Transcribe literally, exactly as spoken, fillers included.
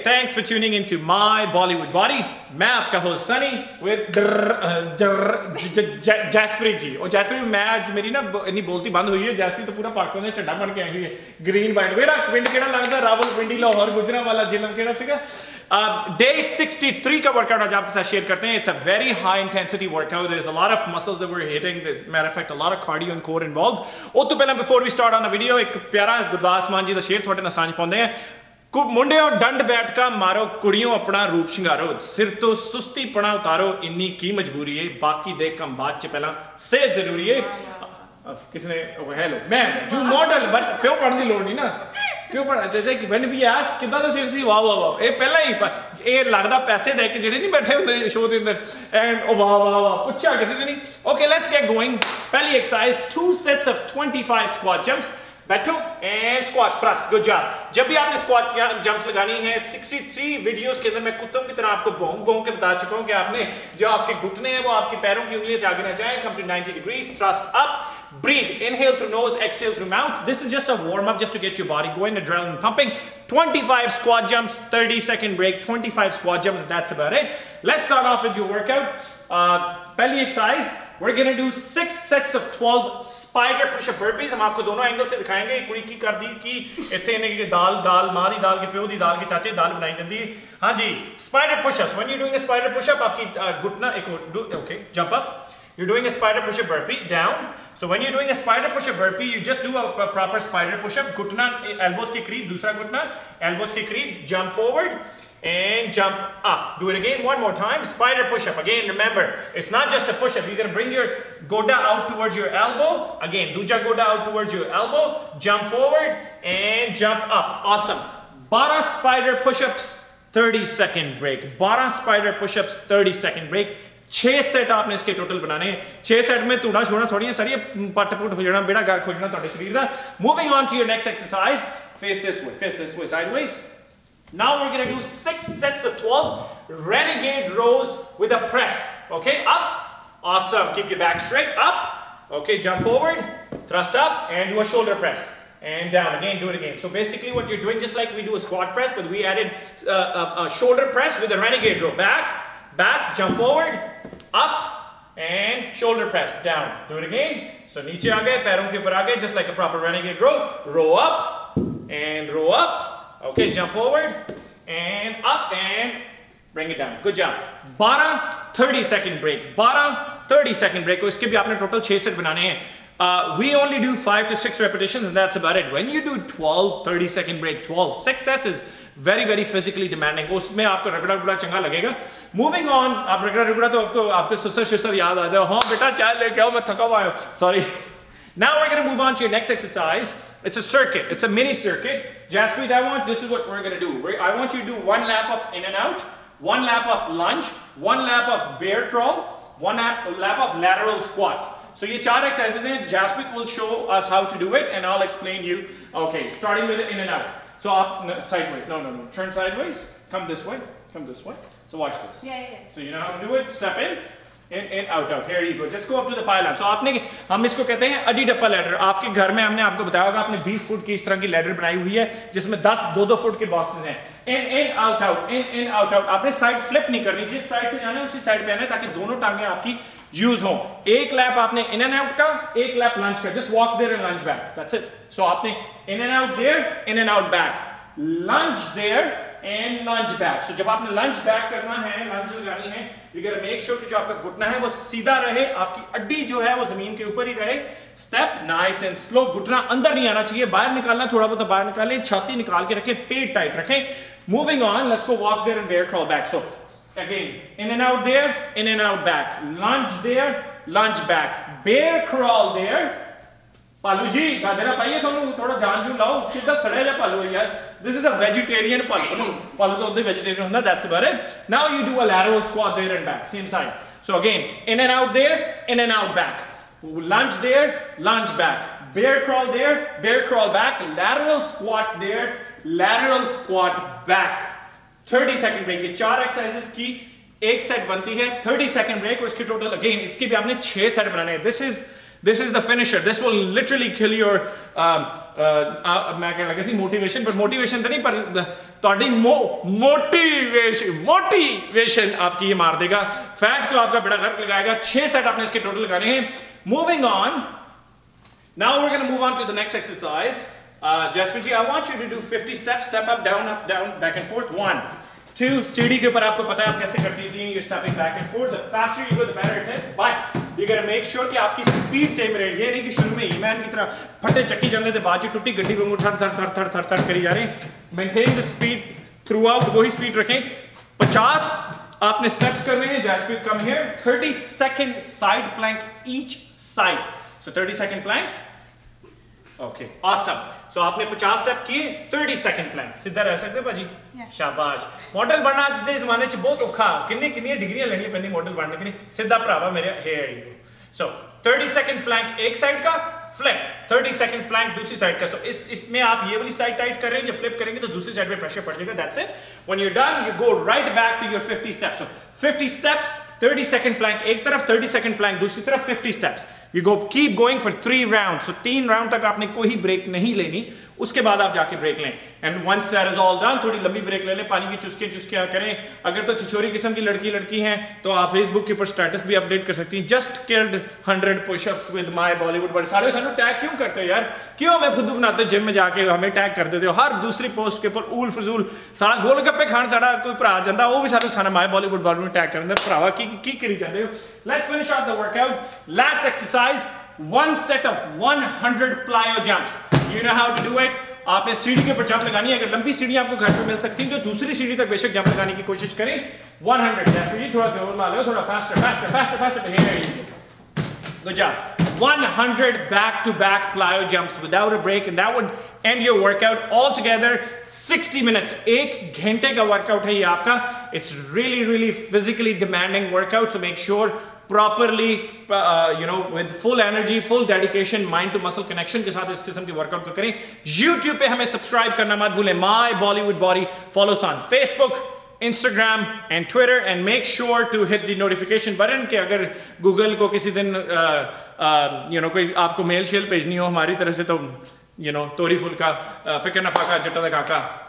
thanks for tuning into my Bollywood body. मैं आपका host Sunny with जैस्प्रीत जी। और जैस्प्रीत मैं आज मेरी ना इतनी बोलती बंद हुई है। जैस्प्रीत तो पूरा पाकिस्तान में झंडा बन के आई हुई है, ग्रीन वाइट। मेरा पिंड केड़ा लगता रावलपिंडी लाहौर गुजरांवाला जिला केड़ा सीगा। डे sixty-three का वर्कआउट आज आपके साथ शेयर करते हैं। It's a very high intensity workout. There's a lot of muscles that we're hitting. There's, matter of fact, a lot of cardio and core involved. और तो पहले before we start on the video, एक प्यारा गुरदास मान जी का शेर थोड़े नसांज पाਉਂਦੇ हैं। मुंडियों डंड बैठ का मारो, कुड़ियों अपना रूप शिंगारो, सिर तो सुस्ती पना उतारो, इन्नी की मजबूरी है, बाकी देख कम बात च पहला सेहत जरूरी है। किसने हेलो मैं जो मॉडल बट क्यों पढ़ने की लोड़ नहीं ना, क्यों पढ़ते थे कि व्हेन वी आस्क किदा दा सिर सी वाह वाह वाह, ये पहला ही ये लगदा पैसे दे के जेडे नहीं बैठे हुंदे शो दे अंदर एंड ओ वाह वाह वाह पूछा किसी ने नहीं। Okay let's get going. पहली exercise, two sets of twenty-five squat jumps. बैठो and squat thrust, good job. जब भी आपने स्क्वाट जंप्स लगानी है, sixty-three वीडियोस के अंदर मैं कुत्तों की तरह आपको भौंक भौंक के बता चुका हूं कि आपने जो आपके घुटने हैं वो आपके पैरों की उंगलियों से आगे ना जाएं। Come to ninety degrees, thrust up, breathe, inhale through nose, exhale through mouth. This is just a warm up, just to get your body going, adrenaline pumping. twenty-five squat jumps, thirty second break, twenty-five squat jumps, that's about it. Let's start off with your workout. Uh, पहली exercise, we're gonna do six sets of twelve spider push-up burpees. हम आपको दोनों angle से दिखाएंगे। कुड़ी की कर दी कि इतने ने कि दाल दाल माँ दी दाल के प्यो दी दाल के चाचे दाल बनाई जाती है। हाँ जी, spider push-ups. When you're doing a spider push-up, आपकी घुटना एक okay, jump up. You're doing a spider push-up burpee down. So when you're doing a spider push-up burpee, you just do a, a proper spider push-up. घुटना elbows के करीब, दूसरा घुटना elbows के करीब, jump forward and jump up. Do it again one more time. Spider push-up. Again, remember, it's not just a push-up. You're gonna bring your goda out towards your elbow. Again, duja goda out towards your elbow. Jump forward and jump up. Awesome. twelve spider push-ups, thirty second break. twelve spider push-ups, thirty second break. छह set आपने इसके total बनाने हैं। छह set में तूड़ा छोड़ना थोड़ी है सारी पट पुट हो जाना, बेड़ा गार खोजना ਤੁਹਾਡੇ शरीर ਦਾ। Moving on to your next exercise. Face this way, face this way, sideways. Now we're going to do six sets of twelve renegade rows with a press. Okay, up. Awesome. Keep your back straight. Up. Okay, jump forward, thrust up, and do a shoulder press. And down. Again, do it again. So basically what you're doing, just like we do a squat press, but we added uh, a, a shoulder press with a renegade row. Back, back, jump forward, up, and shoulder press. Down. Do it again. So नीचे आ गए, पैरों के ऊपर आ गए, just like a proper renegade row. Row up, and row up. Okay, jump forward and up and bring it down. Good job. twelve thirty second break. twelve thirty second break. इसके भी आपने total छह set बनाने हैं. Uh, we only do five to six repetitions and that's about it. When you do twelve thirty second break, twelve six sets is very very physically demanding. उसमें आपको रगड़ा रगड़ा चंगा लगेगा. Moving on, आप रगड़ा रगड़ा तो आपको आपके ससुर ससुर याद आ जाए। हाँ बेटा चाय लेके आओ, मैं थका हुआ हूँ. Sorry. Now we're going to move on to your next exercise. It's a circuit. It's a mini circuit. Jaspreet, I want, this is what we're going to do. We're, I want you to do one lap of in and out, one lap of lunge, one lap of bear crawl, one lap, lap of lateral squat. So ये चार exercises हैं. Jaspreet will show us how to do it and I'll explain you. Okay, starting with in and out. So up, no, sideways. No, no, no. Turn sideways. Come this way. Come this way. So watch this. Yeah, yeah. So you know how to do it. Step in. In, in, out, out. Here you go. Just go up to the pylon. So आपने, हम इसको कहते हैं अडी डप्पा ladder. आपके घर में हमने आपको बताया होगा, आपने बीस फुट की इस तरह की लैडर बनाई हुई है जिसमें दस दो दो फुट के बॉक्सेस हैं। In in out out, in in out out. आपने साइड फ्लिप नहीं करनी, जिस साइड से जाना है उसी साइड पे आना है ताकि दोनों टांगे आपकी यूज हो। एक लैप आपने इन एंड आउट का, एक लैप लंज का। Just walk there and lunge back, that's it. So आपने in and out there, in and out back, lunge there and lunge back. So जब आपने लंज बैक करना है, लंज लगानी है, यू गोट मेक श्योर कि जो आपका घुटना है वो सीधा रहे, आपकी अड्डी जो है वो जमीन के ऊपर ही रहे। Step nice and slow. घुटना अंदर नहीं आना चाहिए, बाहर निकालना, थोड़ा बहुत बाहर निकालें, छाती निकाल के रखें, पेट टाइट रखें। Moving on, let's go walk there and bear crawl back. So again in and out there, in and out back, lunge there, lunge back, bear crawl there. पालू जी गाजरा पाइए, थोड़ा जान जून लाओ, कितना सड़े जा पालू यार। This is a vegetarian palu. Palu to the vegetarian hunda, that's about it. Now you do a lateral squat there and back, same side. So again, in and out there, in and out back. Lunge there, lunge back. Bear crawl there, bear crawl back. Lateral squat there, lateral squat back. thirty second break. ये चार exercises की एक set बनती है। thirty second break और इसकी total again इसके भी आपने छह सेट बनाने हैं। This is This is the finisher. This will literally kill your um, uh, uh, मैं क्या लगा सी motivation, but motivation तो नहीं, पर थोड़ी मोटिवेशन मोटिवेशन आपकी ये मार देगा, फैट को आपका बड़ा गर्क लगाएगा। छह सेट आपने इसके टोटल लगाने हैं। Moving on, now we are gonna move on to the next exercise. Jasmine ji, I want you to do fifty steps, step up down up down back and forth. One two, सीढ़ी के ऊपर आपको पता है आप कैसे करती थी, you stepping back and forth, the faster you go the better it is, but you gonna make sure कि आपकी स्पीड सेम रहे। ये नहीं कि शुरू में ईमान की तरह फटे चक्की चलने से बाजी टूटी गड्डी को थर थर थर थर थर थर करी जा रहे हैं। Maintain the speed throughout, वही स्पीड रखें। पचास आपने स्टेप्स करने हैं। Jasmine come here, thirty second side plank each side, so thirty second plank. Okay awesome, so आपने पचास स्टेप किए, थर्टी सेकंड प्लैंक। सीधा रह सकते भाजी, yeah. शाबाश। मॉडल बनना आज दे जमाने च बहुत औखा, किन्नी किन्नी डिग्रियां लेनी पैंदी मॉडल बनने के लिए। सीधा भरावा मेरे हे आई। सो थर्टी सेकंड प्लैंक एक साइड का, फ्लिप थर्टी सेकंड प्लैंक दूसरी साइड का। सो इस इसमें आप ये वाली साइड टाइट कर रहे हैं, जब फ्लिप करेंगे तो दूसरी साइड पे प्रेशर पड़ जाएगा। That's it. When you are done, you go right back to your fifty steps. So fifty steps, thirty second plank एक तरफ, थर्टी सेकंड प्लैंक दूसरी तरफ, fifty steps. You go keep going for three rounds. So तीन round तक आपने कोई break नहीं लेनी, उसके बाद आप जाके ब्रेक लें। And once that is all done, थोड़ी लंबी ब्रेक ले लें, पानी की चुस्के चुस्के करें। अगर तो छिछोरी किस्म की लड़की लड़की हैं तो आप फेसबुक के ऊपर स्टेटस भी अपडेट कर सकती हैं, just killed hundred pushups with my Bollywood. बड़े सारे सानू टैग क्यों करते हो यार, क्यों हमें खुद बनाते हो, जिम में जाके हमें टैग कर देते हो हर दूसरी पोस्ट के ऊपर। ऊल फजूल सारा गोलगप्पे खान सारा कोई भरा जाता, वो भी सारे सारा माय बॉलीवुड बॉलीवुड टैग कर देंगे। भरावा की की करी जाते हो। Let's finish off the workout. Last exercise, one set of one hundred plyo jumps. You know how to do it. आपने सीढ़ी के ऊपर जंप लगानी है। अगर लंबी सीढ़ी आपको घर पे मिल सकती है तो दूसरी सीढ़ी तक बेशक जंप लगाने की कोशिश करें। one hundred, जैसे जी थोड़ा जोर ला लो, थोड़ा faster faster faster faster here। Good job. one hundred back to back plyo jumps without a break, and that would end your workout altogether sixty minutes. एक घंटे का वर्कआउट है ये आपका। It's really really physically demanding workout, so make sure properly uh, you know with full energy, full dedication, mind to muscle connection के साथ इस किस्म के वर्कआउट को करें। YouTube पे हमें सब्सक्राइब करना मत भूलें। My Bollywood Body, follow us on Facebook, Instagram and Twitter, and make sure to hit the notification button कि अगर Google को किसी दिन uh, uh, you know कोई आपको मेल शेल भेजनी हो हमारी तरह से तो you know तोरी फुल का uh, फिक्र नफा का जट्टा दा काका